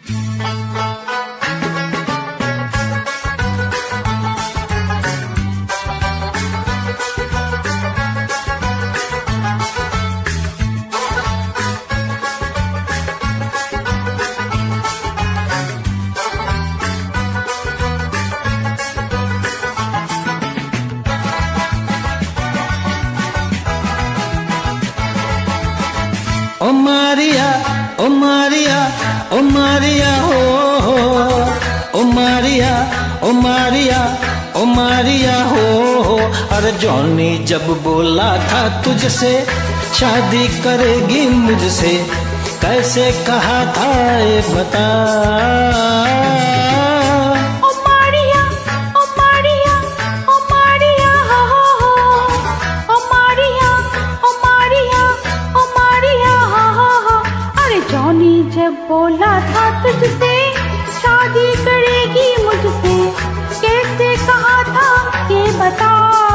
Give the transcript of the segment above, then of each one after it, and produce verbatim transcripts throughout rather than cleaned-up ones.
ओ मारिया ओ मारिया ओ मारिया हो हो ओ मारिया ओ मारिया ओ मारिया हो हो। अरे जॉनी जब बोला था तुझसे शादी करेगी मुझसे, कैसे कहा था ये बता। जब बोला था तुझसे शादी करेगी मुझसे, कैसे कहा था ये बता।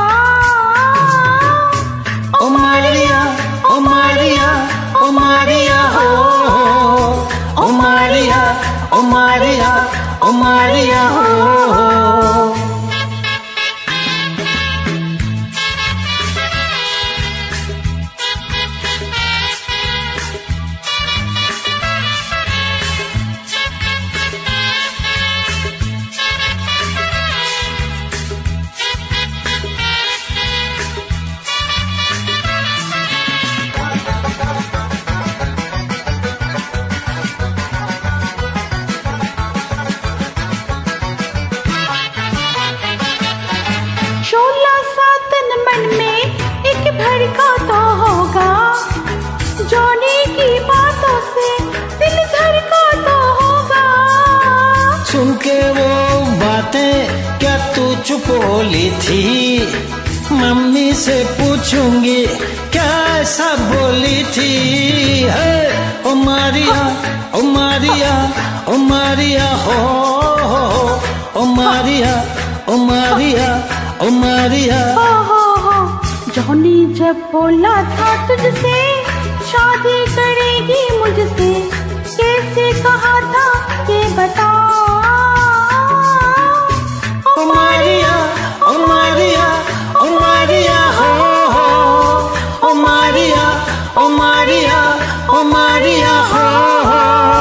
ओ मारिया ओ मारिया ओ मारिया हो ओ मारिया ओ मारिया ओ मारिया हो। शोला सा तन मन में एक भड़का तो होगा, जॉनी की बातों से दिल धड़का तो होगा। सुन के वो बातें क्या तू चुप बोली थी, मम्मी से पूछूंगी क्या ऐसा बोली थी। है ओ मारिया ओ मारिया ओ मारिया हो हो ओ मारिया ओ मारिया ओ मारिया हो हो हो। जॉनी जब बोला था तुझसे शादी करेगी मुझसे, कैसे कहा था ये बता। ओ मारिया ओ मारिया ओ मारिया हो हो ओ मारिया ओ मारिया ओ मारिया हो हो।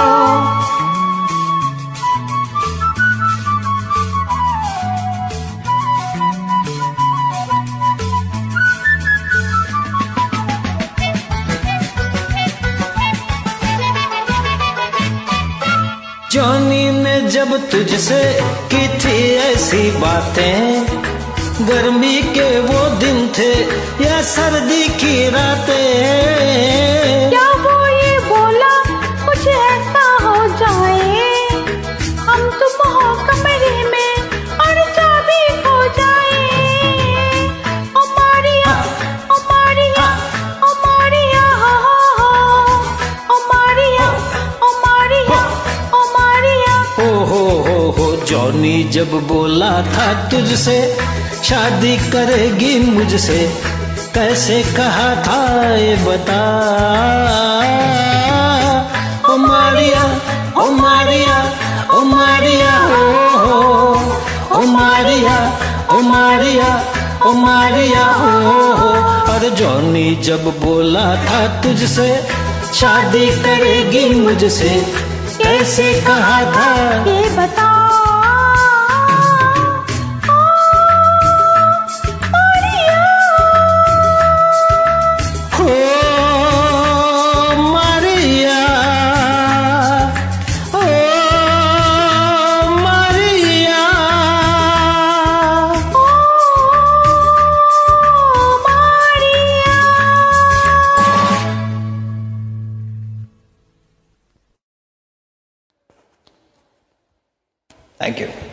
जॉनी ने जब तुझसे की थी ऐसी बातें, गर्मी के वो दिन थे या सर्दी की रातें। क्या वो ये बोला कुछ ऐसा हो जाए, हम तुम हो कमरे में और चाबी खो जाए। ओ मारिया ओ मारिया ओ मारिया हो हो ओ मारिया ओ मारिया ओ मारिया। ओ हो हो हो जॉनी जब बोला था तुझसे शादी करेगी मुझसे, कैसे कहा था ये बता। ओ मारिया ओ मारिया ओ मारिया हो हो ओ मारिया ओ मारिया ओ मारिया हो हो। और जॉनी जब बोला था तुझसे शादी करेगी मुझसे, कैसे कहा था ये बता। Thank you.